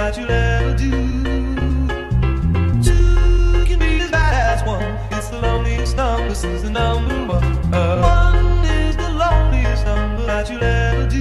that you'll ever do. Two can be as bad as one. It's the loneliest number since the number one. One is the loneliest number that you'll ever do.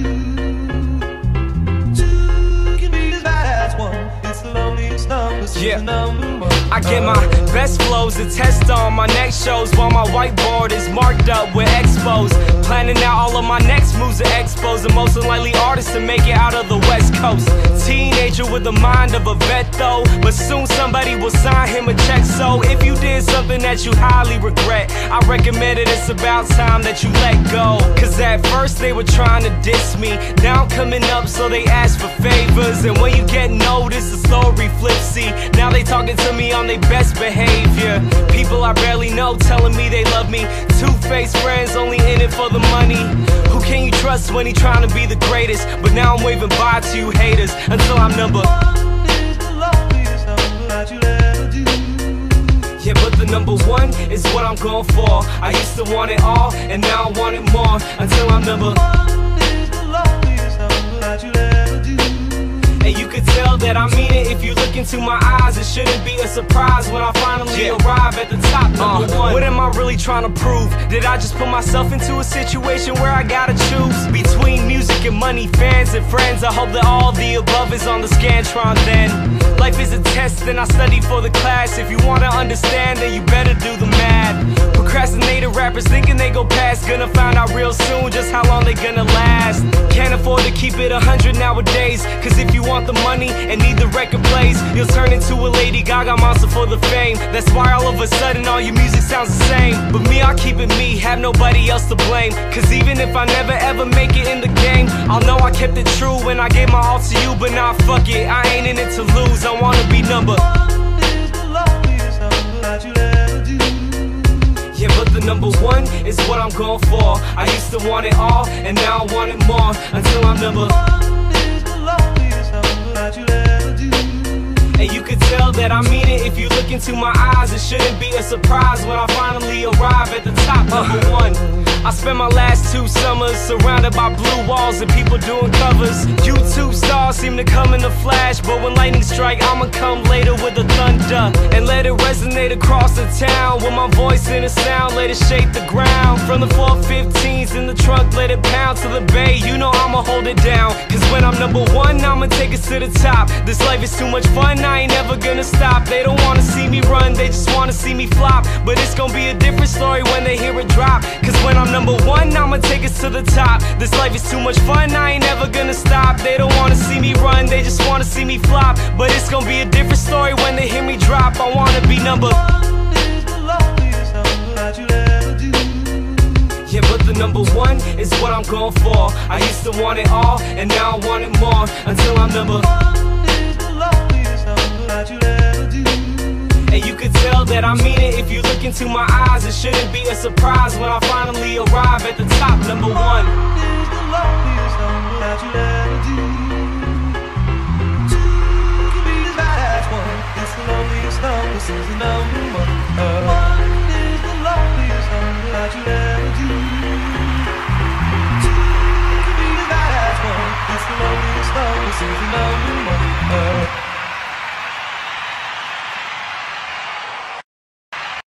Two can be as bad as one. It's the loneliest number since the number one. I get my best flows to test on my next shows, while my whiteboard is marked up with expos. Planning out all of my next moves to expose the most unlikely artist to make it out of the West Coast. Teenager with the mind of a vet though, but soon somebody will sign him a check. So if you did something that you highly regret, I recommend it, it's about time that you let go. Cause at first they were trying to diss me, now I'm coming up so they ask for favors. And when you get noticed, the story flips. See, now they talking to me on their best behavior. People I barely know telling me they love me. Two-faced friends only in it for the money. Who can you trust when he trying to be the greatest? But now I'm waving bye to you haters until I'm number one is the loneliest number that you'll ever do. Yeah, but the number one is what I'm going for. I used to want it all, and now I want it more. Until I'm number one is the loneliest number that you'll ever do. And you could tell that I mean it if you look into my eyes. It shouldn't be a surprise when I finally arrive at the top, number one. What am I really trying to prove? Did I just put myself into a situation where I gotta choose between music and money, fans and friends? I hope that all the above is on the Scantron then. Life is a test and I study for the class. If you wanna understand, then you better do the math. Procrastinated rappers thinking they go past, gonna find out real soon just how long they gonna last. Can't afford to keep it 100 nowadays, cause if you want the money and need the record plays, you'll turn into a Lady Gaga monster for the fame. That's why all of a sudden all your music sounds the same. But me, I'll keep it me, have nobody else to blame. Cause even if I never ever make it in the game, I'll know I kept it true when I gave my all to you. But nah, fuck it, I ain't in it to lose, I wanna be number one is the loneliest number that you'll ever do. Yeah, but the number one is what I'm going for. I used to want it all, and now I want it more. Until I'm number one is the loneliest number that you'll ever do. And you could tell that I mean it if you look into my eyes. It shouldn't be a surprise when I finally arrive at the top, number one. I spent my last 2 summers surrounded by blue walls and people doing covers. YouTube stars seem to come in a flash, but when lightning strike, I'ma come later with the thunder and let it resonate across the town. With my voice in a sound, let it shake the ground. From the 415s in the trunk, let it pound to the bay. You know I'ma hold it down, cause when I'm number one, I'ma take it to the top. This life is too much fun, I ain't never gonna stop. They don't wanna see me run, they just wanna see me flop. But it's gonna be a different story when they hear it drop. Cause when I'm number one, I'ma take us to the top. This life is too much fun, I ain't never gonna stop. They don't wanna see me run, they just wanna see me flop. But it's gonna be a different story when they hear me drop. I wanna be number one is the loneliest number that you'll ever do. Yeah, but the number one is what I'm going for. I used to want it all, and now I want it more. Until I'm number one is the loneliest number that you'll ever do. And you could tell that I mean it if you look into my eyes. It shouldn't be a surprise when I finally arrive at the top, number one. Is the loneliest number that you'll ever do. Two can be as bad as one. It's the loneliest number since the number one.